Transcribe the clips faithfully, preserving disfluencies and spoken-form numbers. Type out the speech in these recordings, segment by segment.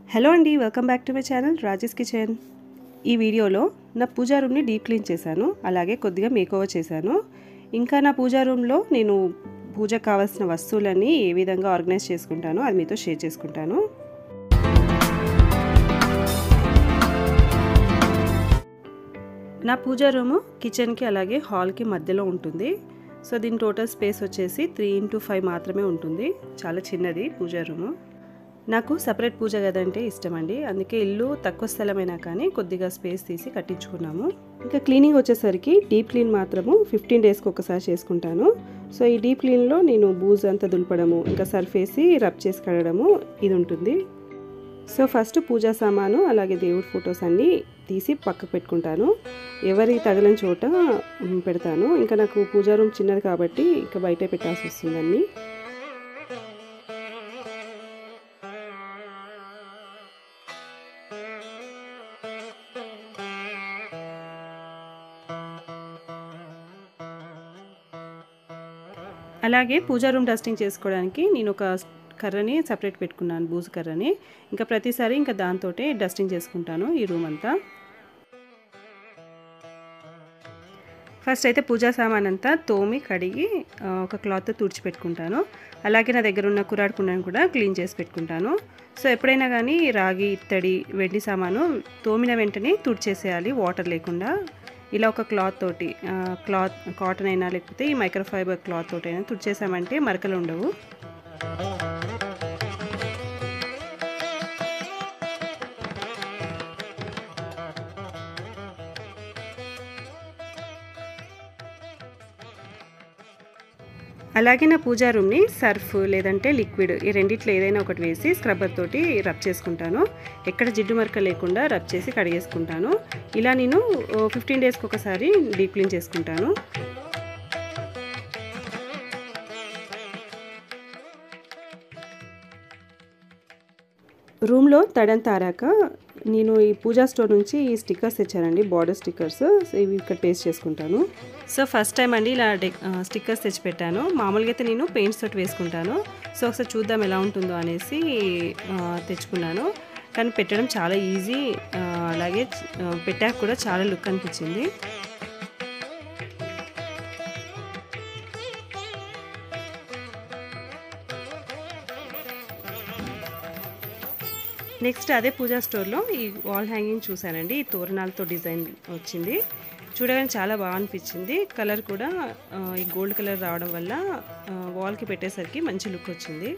Hello అండి, welcome back to my channel Rajesh kitchen. ఈ వీడియోలో నా పూజా రూమ్ని డీప్ క్లీన్ చేశాను, అలాగే కొద్దిగా మేకోవర్ చేశాను. ఇంకా నా పూజా రూమ్లో నేను పూజకు కావాల్సిన వస్తువులన్నీ ఏ విధంగా ఆర్గనైజ్ చేసుకుంటానో అది మీతో షేర్ చేసుకుంటాను. నా పూజా రూము కిచెన్కి అలాగే హాల్కి మధ్యలో ఉంటుంది. సో దీని టోటల్ స్పేస్ వచ్చేసి త్రీ ఇంటూ ఫైవ్ మాత్రమే ఉంటుంది. చాలా చిన్నది పూజా రూము. నాకు సపరేట్ పూజ గది అంటే ఇష్టం అండి, అందుకే ఇల్లు తక్కువ స్థలమైనా కానీ కొద్దిగా స్పేస్ తీసి కట్టించుకున్నాము. ఇంకా క్లీనింగ్ వచ్చేసరికి డీప్ క్లీన్ మాత్రము ఫిఫ్టీన్ డేస్కి ఒకసారి చేసుకుంటాను. సో ఈ డీప్ క్లీన్లో నేను బూజు అంతా దులపడము, ఇంకా సర్ఫ్ వేసి రబ్ చేసి కడగడము ఇది ఉంటుంది. సో ఫస్ట్ పూజా సామాను అలాగే దేవుడి ఫొటోస్ అన్నీ తీసి పక్కకు పెట్టుకుంటాను. ఎవరి తగలని చోట పెడతాను. ఇంకా నాకు పూజా రూమ్ చిన్నది కాబట్టి ఇంకా బయటే పెట్టాల్సి వస్తుందండి. అలాగే పూజా రూమ్ డస్టింగ్ చేసుకోవడానికి నేను ఒక కర్రని సపరేట్ పెట్టుకున్నాను, బూజు కర్రని. ఇంకా ప్రతిసారి ఇంకా దాంతో డస్టింగ్ చేసుకుంటాను ఈ రూమ్ అంతా. ఫస్ట్ అయితే పూజా సామాన్ అంతా తోమి కడిగి ఒక క్లాత్తో తుడిచిపెట్టుకుంటాను. అలాగే నా దగ్గర ఉన్న కురాడు కుండను కూడా క్లీన్ చేసి పెట్టుకుంటాను. సో ఎప్పుడైనా కానీ రాగి, ఇత్తడి, వెండి సామాను తోమిన వెంటనే తుడిచేసేయాలి వాటర్ లేకుండా. ఇలా ఒక క్లాత్ తోటి, క్లాత్ కాటన్ అయినా లేకపోతే ఈ మైక్రోఫైబర్ క్లాత్ తోటి అయినా తుడిచేసామంటే మరకలు ఉండవు. అలాగే నా పూజా రూమ్ని సర్ఫ్ లేదంటే లిక్విడ్ ఈ రెండిట్లో ఏదైనా ఒకటి వేసి స్క్రబ్బర్ తోటి రబ్ చేసుకుంటాను. ఎక్కడ జిడ్డు మరక లేకుండా రబ్ చేసి కడిగేసుకుంటాను. ఇలా నేను ఫిఫ్టీన్ డేస్కి ఒకసారి డీప్ క్లీన్ చేసుకుంటాను. రూమ్లో తడంతా ఆరాక నేను ఈ పూజా స్టోర్ నుంచి ఈ స్టిక్కర్స్ తెచ్చానండి, బార్డర్ స్టిక్కర్స్. ఇవి ఇక్కడ పేస్ట్ చేసుకుంటాను. సో ఫస్ట్ టైం అండి ఇలా స్టిక్కర్స్ తెచ్చిపెట్టాను. మామూలుగా అయితే నేను పెయింట్స్ తోటి వేసుకుంటాను. సో ఒకసారి చూద్దాం ఎలా ఉంటుందో అనేసి తెచ్చుకున్నాను. కానీ పెట్టడం చాలా ఈజీ, అలాగే పెట్టాక కూడా చాలా లుక్ అనిపించింది. నెక్స్ట్ అదే పూజా స్టోర్లో ఈ వాల్ హ్యాంగింగ్ చూసానండి. ఈ తోరణాలతో డిజైన్ వచ్చింది, చూడగానే చాలా బాగా అనిపించింది. కలర్ కూడా ఈ గోల్డ్ కలర్ రావడం వల్ల వాల్కి పెట్టేసరికి మంచి లుక్ వచ్చింది.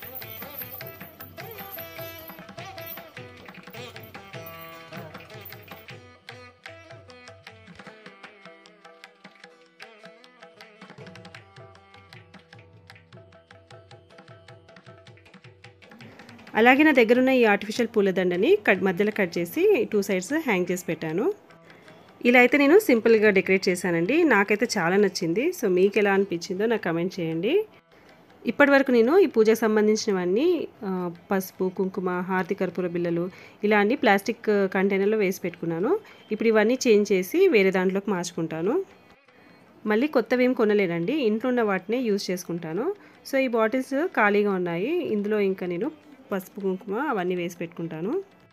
అలాగే నా దగ్గర ఉన్న ఈ ఆర్టిఫిషియల్ పూలదండని కట్ మధ్యలో కట్ చేసి టూ సైడ్స్ హ్యాంగ్ చేసి పెట్టాను. ఇలా అయితే నేను సింపుల్గా డెకరేట్ చేశానండి. నాకైతే చాలా నచ్చింది. సో మీకు ఎలా అనిపించిందో నాకు కమెంట్ చేయండి. ఇప్పటి వరకు నేను ఈ పూజకు సంబంధించినవన్నీ పసుపు, కుంకుమ, హారతి కర్పూర బిళ్ళలు ఇలా అన్ని ప్లాస్టిక్ కంటైనర్లో వేసి పెట్టుకున్నాను. ఇప్పుడు ఇవన్నీ చేంజ్ చేసి వేరే దాంట్లోకి మార్చుకుంటాను. మళ్ళీ కొత్తవి ఏం కొనలేనండి, ఇంట్లో ఉన్న వాటినే యూజ్ చేసుకుంటాను. సో ఈ బాటిల్స్ ఖాళీగా ఉన్నాయి, ఇందులో ఇంకా నేను పసుపు, కుంకుమ అవన్నీ వేసి పెట్టుకుంటాను.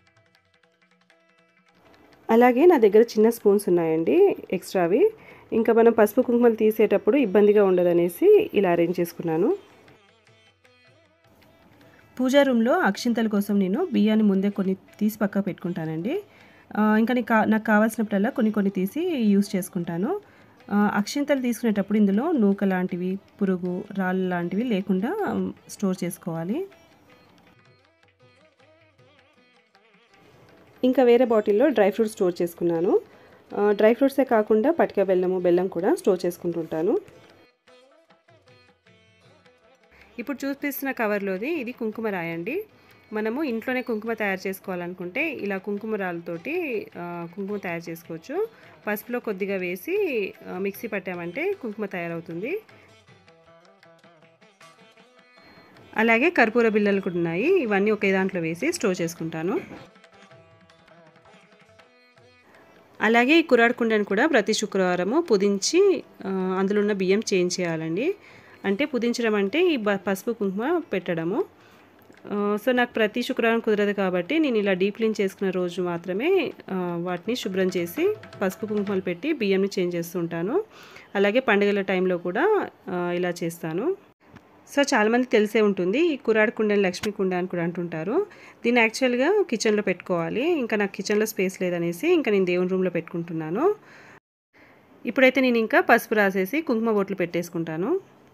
అలాగే నా దగ్గర చిన్న స్పూన్స్ ఉన్నాయండి ఎక్స్ట్రావి. ఇంకా మనం పసుపు కుంకుమలు తీసేటప్పుడు ఇబ్బందిగా ఉండదనేసి ఇలా అరేంజ్ చేసుకున్నాను. పూజా రూమ్లో అక్షింతల కోసం నేను బియ్యాన్ని ముందే కొన్ని తీసి పక్కకు పెట్టుకుంటానండి. ఇంకా నాకు కావాల్సినప్పుడల్లా కొన్ని కొన్ని తీసి యూజ్ చేసుకుంటాను. అక్షింతలు తీసుకునేటప్పుడు ఇందులో నూక లాంటివి, పురుగు, రాళ్ళు లాంటివి లేకుండా స్టోర్ చేసుకోవాలి. ఇంకా వేరే బాటిల్లో డ్రై ఫ్రూట్స్ స్టోర్ చేసుకున్నాను. డ్రై ఫ్రూట్సే కాకుండా పటిక బెల్లము, బెల్లం కూడా స్టోర్ చేసుకుంటుంటాను. ఇప్పుడు చూపిస్తున్న కవర్లోది ఇది కుంకుమ రాయండి. మనము ఇంట్లోనే కుంకుమ తయారు చేసుకోవాలనుకుంటే ఇలా కుంకుమ రాళ్ళతోటి కుంకుమ తయారు చేసుకోవచ్చు. పసుపులో కొద్దిగా వేసి మిక్సీ పట్టామంటే కుంకుమ తయారవుతుంది. అలాగే కర్పూర బిళ్ళలు కూడా ఉన్నాయి, ఇవన్నీ ఒకే దాంట్లో వేసి స్టోర్ చేసుకుంటాను. అలాగే ఈ కురాడు కుండను కూడా ప్రతి శుక్రవారము పుదించి అందులో ఉన్న బియ్యం చేంజ్ చేయాలండి. అంటే పుదించడం అంటే ఈ పసుపు కుంకుమ పెట్టడము. సో నాకు ప్రతి శుక్రవారం కుదరదు కాబట్టి నేను ఇలా డీప్ క్లీన్ చేసుకున్న రోజు మాత్రమే వాటిని శుభ్రం చేసి పసుపు కుంకుమలు పెట్టి బియ్యంని చేంజ్ చేస్తూ ఉంటాను. అలాగే పండుగల టైంలో కూడా ఇలా చేస్తాను. సో చాలామంది తెలిసే ఉంటుంది, ఈ కురాడు కుండని లక్ష్మీ కుండ అని కూడా అంటుంటారు. దీన్ని యాక్చువల్గా కిచెన్లో పెట్టుకోవాలి. ఇంకా నాకు కిచెన్లో స్పేస్ లేదనేసి ఇంకా నేను దేవుని రూమ్లో పెట్టుకుంటున్నాను. ఇప్పుడైతే నేను ఇంకా పసుపు రాసేసి కుంకుమ బొట్లు పెట్టేసుకుంటాను.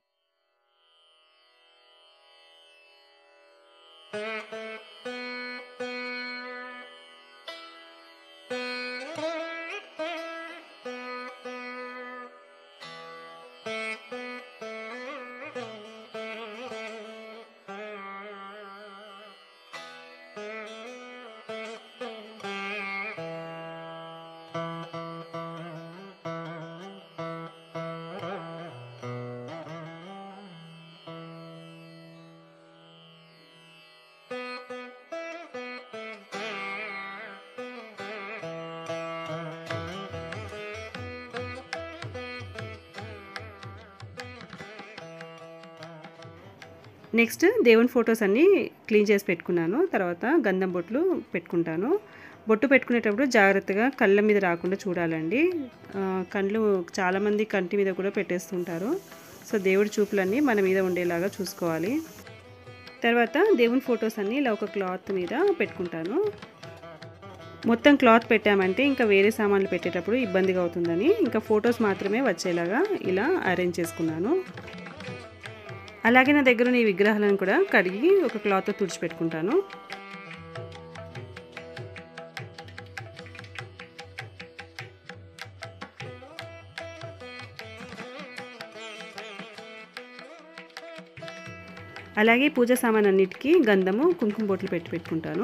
నెక్స్ట్ దేవుని ఫొటోస్ అన్నీ క్లీన్ చేసి పెట్టుకున్నాను. తర్వాత గంధం బొట్లు పెట్టుకుంటాను. బొట్టు పెట్టుకునేటప్పుడు జాగ్రత్తగా కళ్ళ మీద రాకుండా చూడాలండి. కళ్ళు చాలామంది కంటి మీద కూడా పెట్టేస్తుంటారు. సో దేవుడి చూపులన్నీ మన మీద ఉండేలాగా చూసుకోవాలి. తర్వాత దేవుని ఫొటోస్ అన్నీ ఇలా ఒక క్లాత్ మీద పెట్టుకుంటాను. మొత్తం క్లాత్ పెట్టామంటే ఇంకా వేరే సామాన్లు పెట్టేటప్పుడు ఇబ్బందిగా అవుతుందని ఇంకా ఫొటోస్ మాత్రమే వచ్చేలాగా ఇలా అరేంజ్ చేసుకున్నాను. అలాగే నా దగ్గర ఈ విగ్రహాలను కూడా కడిగి ఒక క్లాత్తో తుడిచిపెట్టుకుంటాను. అలాగే పూజా సామాన్ అన్నిటికీ గంధము కుంకుమ బొట్లు పెట్టి పెట్టుకుంటాను.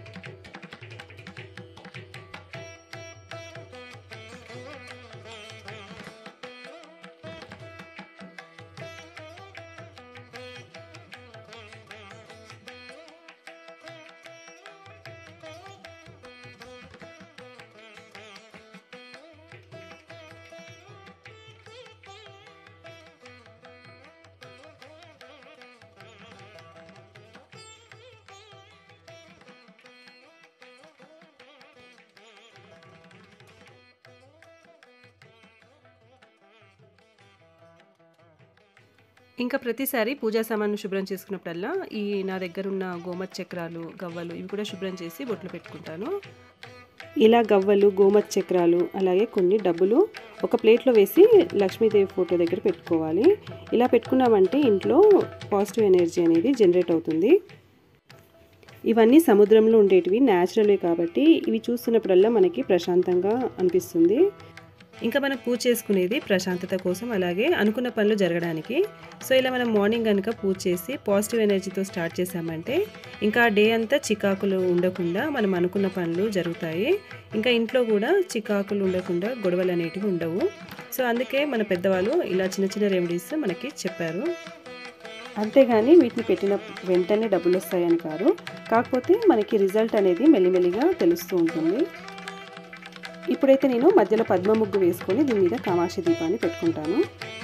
ఇంకా ప్రతిసారి పూజా సామాన్లు శుభ్రం చేసుకున్నప్పుడల్లా ఈ నా దగ్గర ఉన్న గోమతి చక్రాలు, గవ్వలు ఇవి కూడా శుభ్రం చేసి బొట్లు పెట్టుకుంటాను. ఇలా గవ్వలు, గోమతి చక్రాలు అలాగే కొన్ని డబ్బులు ఒక ప్లేట్లో వేసి లక్ష్మీదేవి ఫోటో దగ్గర పెట్టుకోవాలి. ఇలా పెట్టుకున్నామంటే ఇంట్లో పాజిటివ్ ఎనర్జీ అనేది జనరేట్ అవుతుంది. ఇవన్నీ సముద్రంలో ఉండేటివి, న్యాచురల్వే కాబట్టి ఇవి చూస్తున్నప్పుడల్లా మనకి ప్రశాంతంగా అనిపిస్తుంది. ఇంకా మనం పూజ చేసుకునేది ప్రశాంతత కోసం, అలాగే అనుకున్న పనులు జరగడానికి. సో ఇలా మనం మార్నింగ్ కనుక పూజ చేసి పాజిటివ్ ఎనర్జీతో స్టార్ట్ చేసామంటే ఇంకా డే అంతా చికాకులు ఉండకుండా మనం అనుకున్న పనులు జరుగుతాయి. ఇంకా ఇంట్లో కూడా చికాకులు ఉండకుండా గొడవలు అనేటివి ఉండవు. సో అందుకే మన పెద్దవాళ్ళు ఇలా చిన్న చిన్న రెమెడీస్ మనకి చెప్పారు. అంతేగాని వీటిని పెట్టిన వెంటనే డబ్బులు వస్తాయని కాదు, కాకపోతే మనకి రిజల్ట్ అనేది మెల్లిమెల్లిగా తెలుస్తూ ఉంటుంది. ఇప్పుడైతే నేను మధ్యలో పద్మ ముగ్గు వేసుకొని దీని మీద కామాక్షి దీపాన్ని పెట్టుకుంటాను.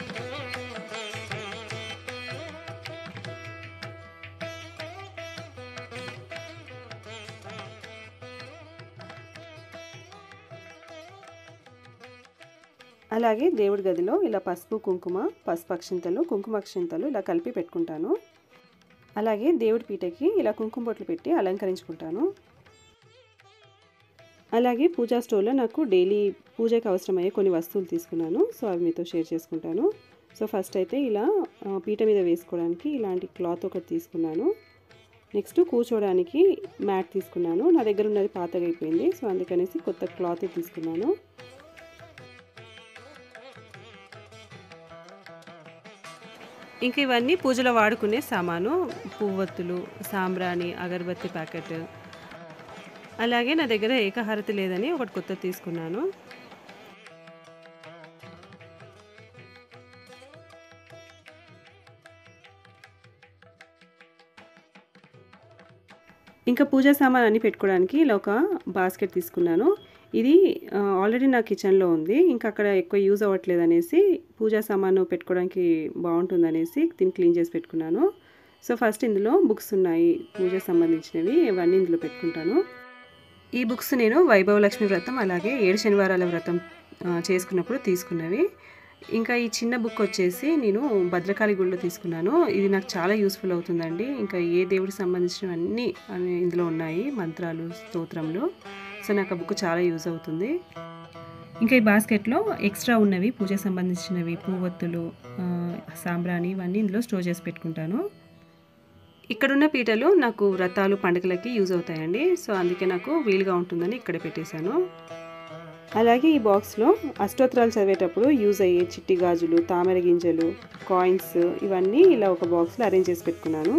అలాగే దేవుడి గదిలో ఇలా పసుపు కుంకుమ, పసుపు అక్షింతలు, కుంకుమ అక్షింతలు ఇలా కలిపి పెట్టుకుంటాను. అలాగే దేవుడి పీటకి ఇలా కుంకుమ బొట్లు పెట్టి అలంకరించుకుంటాను. అలాగే పూజా స్టోర్లో నాకు డైలీ పూజకి అవసరమయ్యే కొన్ని వస్తువులు తీసుకున్నాను. సో అవి మీతో షేర్ చేసుకుంటాను. సో ఫస్ట్ అయితే ఇలా పీట మీద వేసుకోవడానికి ఇలాంటి క్లాత్ ఒకటి తీసుకున్నాను. నెక్స్ట్ కూర్చోవడానికి మ్యాట్ తీసుకున్నాను. నా దగ్గర ఉన్నది పాతగా అయిపోయింది, సో అందుకనేసి కొత్త క్లాత్ తీసుకున్నాను. ఇంక ఇవన్నీ పూజలో వాడుకునే సామాను, పువ్వొత్తులు, సాంబ్రాణి, అగరబత్తి ప్యాకెట్. అలాగే నా దగ్గర ఏకహారతి లేదని ఒకటి కొత్త తీసుకున్నాను. ఇంకా పూజా సామాన్ అన్ని పెట్టుకోవడానికి ఇలా ఒక బాస్కెట్ తీసుకున్నాను. ఇది ఆల్రెడీ నా కిచెన్లో ఉంది, ఇంకా అక్కడ ఎక్కువ యూజ్ అవ్వట్లేదు అనేసి పూజా సామాను పెట్టుకోవడానికి బాగుంటుంది అనేసి దీన్ని క్లీన్ చేసి పెట్టుకున్నాను. సో ఫస్ట్ ఇందులో బుక్స్ ఉన్నాయి పూజకు సంబంధించినవి, ఇవన్నీ ఇందులో పెట్టుకుంటాను. ఈ బుక్స్ నేను వైభవ లక్ష్మి వ్రతం అలాగే ఏడు శనివారాల వ్రతం చేసుకున్నప్పుడు తీసుకున్నవి. ఇంకా ఈ చిన్న బుక్ వచ్చేసి నేను భద్రకాళి గుడిలో తీసుకున్నాను. ఇది నాకు చాలా యూస్ఫుల్ అవుతుందండి. ఇంకా ఏ దేవుడికి సంబంధించినవన్నీ ఇందులో ఉన్నాయి, మంత్రాలు, స్తోత్రంలో. సో నాకు ఆ బుక్ చాలా యూజ్ అవుతుంది. ఇంకా ఈ బాస్కెట్లో ఎక్స్ట్రా ఉన్నవి పూజకు సంబంధించినవి, పువ్వొత్తులు, సాంబ్రాణి ఇవన్నీ ఇందులో స్టోర్ చేసి పెట్టుకుంటాను. ఇక్కడున్న పీటలు నాకు వ్రతాలు పండుగలకి యూజ్ అవుతాయండి. సో అందుకే నాకు వీలుగా ఉంటుందని ఇక్కడే పెట్టేశాను. అలాగే ఈ బాక్స్లో అష్టోత్తరాలు చదివేటప్పుడు యూజ్ అయ్యే చిట్టి గాజులు, తామర గింజలు, కాయిన్స్ ఇవన్నీ ఇలా ఒక బాక్స్లో అరేంజ్ చేసి పెట్టుకున్నాను.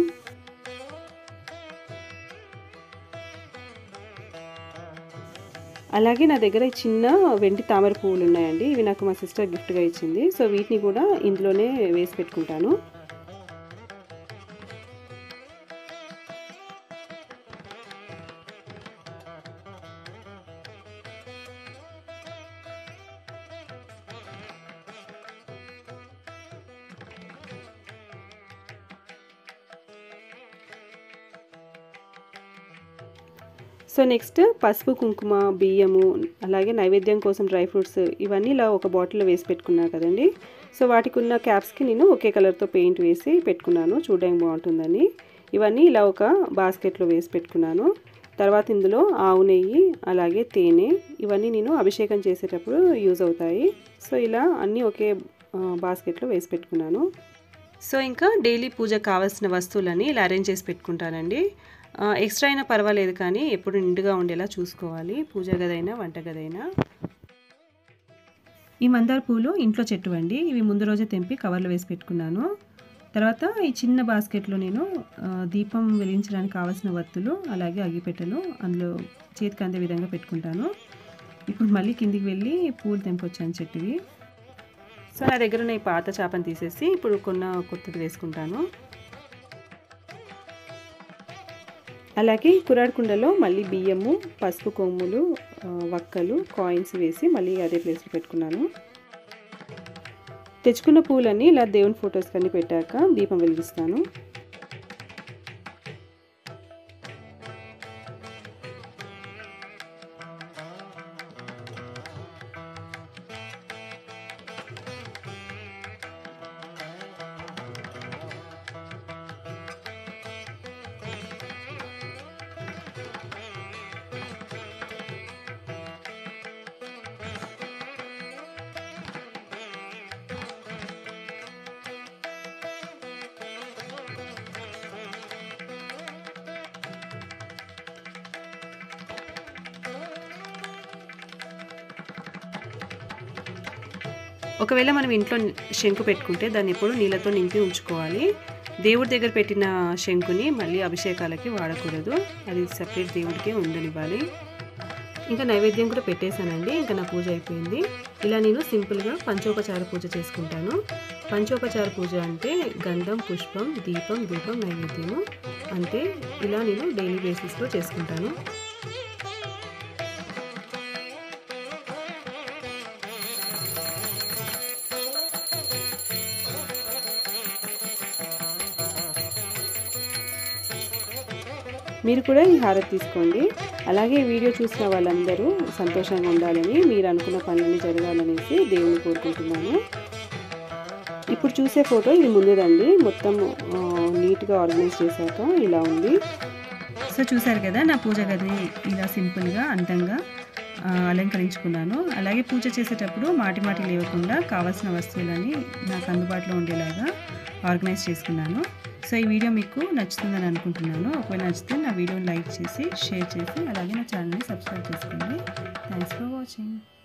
అలాగే నా దగ్గర చిన్న వెండి తామర పువ్వులు ఉన్నాయండి. ఇవి నాకు మా సిస్టర్ గిఫ్ట్గా ఇచ్చింది. సో వీటిని కూడా ఇందులోనే వేసి పెట్టుకుంటాను. సో నెక్స్ట్ పసుపు, కుంకుమ, బియ్యము అలాగే నైవేద్యం కోసం డ్రై ఫ్రూట్స్ ఇవన్నీ ఇలా ఒక బాటిల్లో వేసి పెట్టుకున్నాను కదండి. సో వాటికి ఉన్న క్యాప్స్కి నేను ఒకే కలర్తో పెయింట్ వేసి పెట్టుకున్నాను, చూడడానికి బాగుంటుందని. ఇవన్నీ ఇలా ఒక బాస్కెట్లో వేసి పెట్టుకున్నాను. తర్వాత ఇందులో ఆవు నెయ్యి అలాగే తేనె ఇవన్నీ నేను అభిషేకం చేసేటప్పుడు యూజ్ అవుతాయి. సో ఇలా అన్నీ ఒకే బాస్కెట్లో వేసి పెట్టుకున్నాను. సో ఇంకా డైలీ పూజకు కావాల్సిన వస్తువులని ఇలా అరేంజ్ చేసి పెట్టుకుంటానండి. ఎక్స్ట్రా అయినా పర్వాలేదు కానీ ఎప్పుడు నిండుగా ఉండేలా చూసుకోవాలి, పూజ గదైనా వంట గదైనా. ఈ మందార పూలు ఇంట్లో చెట్టు అండి. ఇవి ముందు రోజే తెంపి కవర్లో వేసి పెట్టుకున్నాను. తర్వాత ఈ చిన్న బాస్కెట్లో నేను దీపం వెలిగించడానికి కావాల్సిన వత్తులు అలాగే అగ్గిపెట్టెలు అందులో చేతికి అందే విధంగా పెట్టుకుంటాను. ఇప్పుడు మళ్ళీ కిందికి వెళ్ళి పూలు తెంపొచ్చాను చెట్టువి. సో నా దగ్గర ఉన్న ఈ పాత చేపను తీసేసి ఇప్పుడు కొన్న కొత్తది వేసుకుంటాను. అలాగే కురాడు కుండలో మళ్ళీ బియ్యము, పసుపు కొమ్ములు, వక్కలు, కాయిన్స్ వేసి మళ్ళీ అదే ప్లేస్లో పెట్టుకున్నాను. తెచ్చుకున్న పూలన్నీ ఇలా దేవుని ఫొటోస్ కన్నీ పెట్టాక దీపం వెలిగిస్తాను. ఒకవేళ మనం ఇంట్లో శంకు పెట్టుకుంటే దాన్ని ఎప్పుడు నీళ్ళతో నింపి ఉంచుకోవాలి. దేవుడి దగ్గర పెట్టిన శంకుని మళ్ళీ అభిషేకాలకి వాడకూడదు, అది సెపరేట్ దేవుడికే ఉండనివ్వాలి. ఇంకా నైవేద్యం కూడా పెట్టేశానండి. ఇంకా నా పూజ అయిపోయింది. ఇలా నేను సింపుల్గా పంచోపచార పూజ చేసుకుంటాను. పంచోపచార పూజ అంటే గంధం, పుష్పం, దీపం, ధూపం, నైవేద్యము అంటే ఇలా నేను డైలీ బేసిస్లో చేసుకుంటాను. మీరు కూడా ఈ హారతి తీసుకోండి. అలాగే వీడియో చూసిన వాళ్ళందరూ సంతోషంగా ఉండాలని, మీరు అనుకున్న పనులన్నీ జరగాలనేసి దేవుని కోరుకుంటున్నాను. ఇప్పుడు చూసే ఫోటో ఇది ముందుదండి. మొత్తం నీట్గా ఆర్గనైజ్ చేశాక ఇలా ఉంది. సో చూసారు కదా నా పూజ గది ఇలా సింపుల్గా అందంగా అలంకరించుకున్నాను. అలాగే పూజ చేసేటప్పుడు మాటి మాటి లేవకుండా కావాల్సిన వస్తువులని నాకు అందుబాటులో ఉండేలాగా ఆర్గనైజ్ చేసుకున్నాను. సో ఈ వీడియో మీకు నచ్చుతుందని అనుకుంటున్నాను. ఒకవేళ నచ్చితే నా వీడియోని లైక్ చేసి షేర్ చేసి అలాగే నా ఛానల్ని సబ్స్క్రైబ్ చేసుకోండి. Thanks for watching.